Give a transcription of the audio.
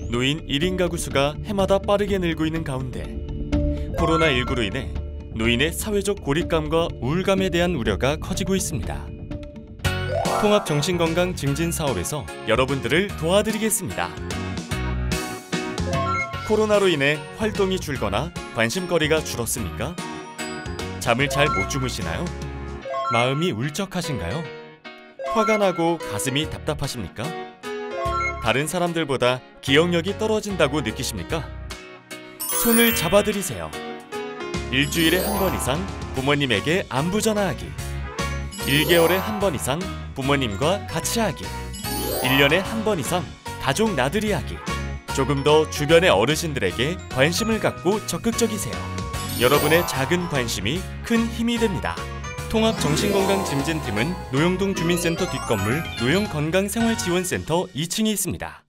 노인 1인 가구 수가 해마다 빠르게 늘고 있는 가운데 코로나19로 인해 노인의 사회적 고립감과 우울감에 대한 우려가 커지고 있습니다. 통합정신건강 증진 사업에서 여러분들을 도와드리겠습니다. 코로나로 인해 활동이 줄거나 관심거리가 줄었습니까? 잠을 잘 못 주무시나요? 마음이 울적하신가요? 화가 나고 가슴이 답답하십니까? 다른 사람들보다 기억력이 떨어진다고 느끼십니까? 손을 잡아드리세요. 일주일에 한 번 이상 부모님에게 안부 전화하기. 1개월에 한 번 이상 부모님과 같이 하기. 1년에 한 번 이상 가족 나들이 하기. 조금 더 주변의 어르신들에게 관심을 갖고 적극적이세요. 여러분의 작은 관심이 큰 힘이 됩니다. 통합정신건강증진팀은 노영동 주민센터 뒷건물 노영건강생활지원센터 2층에 있습니다.